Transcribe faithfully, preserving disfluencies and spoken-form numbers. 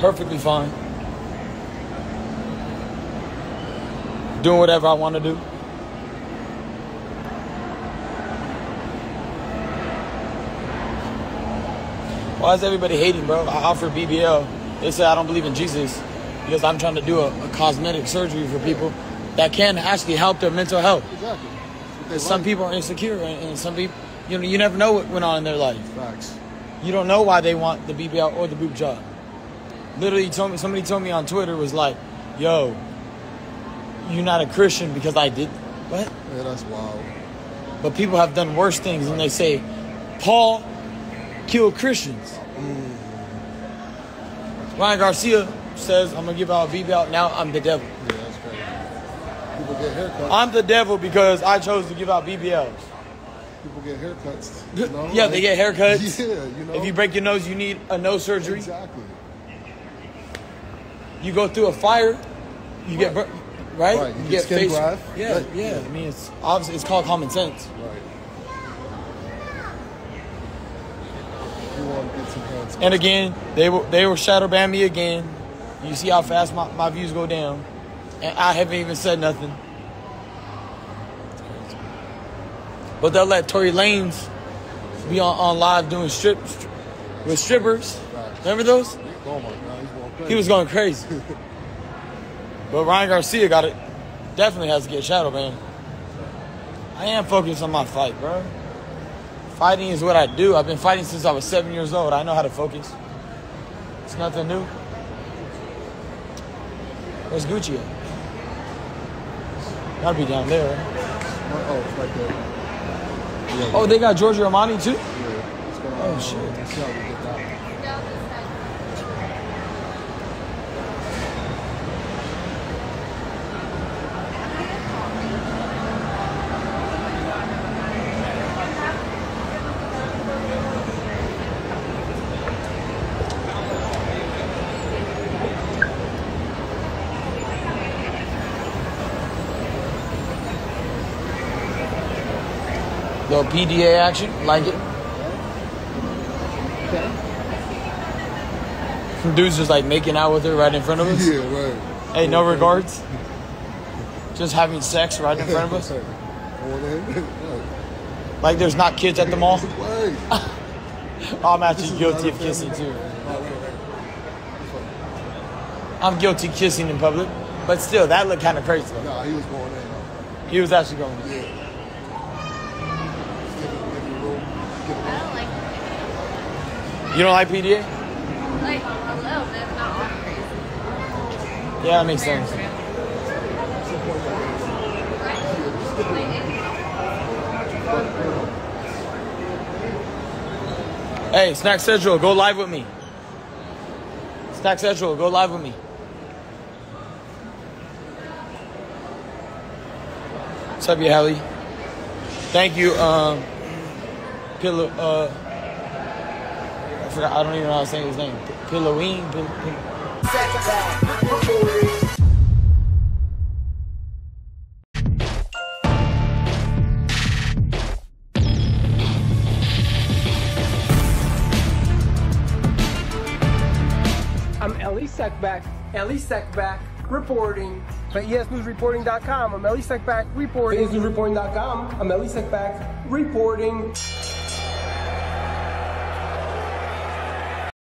perfectly fine. Doing whatever I want to do. Why is everybody hating, bro? I offer B B L. They say I don't believe in Jesus because I'm trying to do a, a cosmetic surgery for people that can actually help their mental health. Exactly. Some like. people are insecure, and, and some people, you know, you never know what went on in their life. Facts. You don't know why they want the B B L or the boob job. Literally, told me somebody told me on Twitter was like, "Yo, you're not a Christian because I did what?" Yeah, that's wild. But people have done worse things, and they say Paul killed Christians. Mm. Ryan Garcia says, "I'm gonna give out a B B L. Now I'm the devil." Yeah, that's crazy. People get haircuts. I'm the devil because I chose to give out B B Ls. People get haircuts. You know? Yeah, like, they get haircuts. Yeah, you know. If you break your nose, you need a nose surgery. Exactly. You go through a fire, you right. get bur- right. Right. You, you get, get skin face. graft. Yeah, Right. yeah, yeah. I mean, it's obviously it's called common sense. Right. You want to get some hands. And again, they will they will shadow ban me again. You see how fast my, my views go down, and I haven't even said nothing. But they'll let Tory Lanez be on, on live doing strip, strip with strippers. Remember those? Oh my God, he's going crazy. He was going crazy. But Ryan Garcia got it. Definitely has to get shadow banned. I am focused on my fight, bro. Fighting is what I do. I've been fighting since I was seven years old. I know how to focus. It's nothing new. Where's Gucci at? Gotta be down there, right? Oh, it's right there. Yeah, Oh, they got Giorgio Armani too? Yeah. It's gonna, Oh, uh, shit. Let's see how we get that. Little P D A action, like it. Okay. Some dudes just like making out with her right in front of us. Yeah, right. Hey, no regards. Just having sex right in front of us. Like there's not kids at the mall. I'm actually guilty of kissing too. I'm guilty of kissing in public. But still, that looked kind of crazy though. Nah, he was going in. He was actually going in. Yeah. You don't like P D A? Like, a little bit, not all crazy. Yeah, that makes sense. Hey, Snack Central, go live with me. Snack Central, go live with me. What's up, you Hallie? Thank you, um, Pillow, uh, I forgot, I don't even know how to say his name. Pilloween? Pill, Pill. I'm Ellie Seckback, Ellie Seckback, reporting for E S News Reporting dot com. I'm Ellie Seckback, reporting. For E S News Reporting dot com, I'm Ellie Seckback, reporting.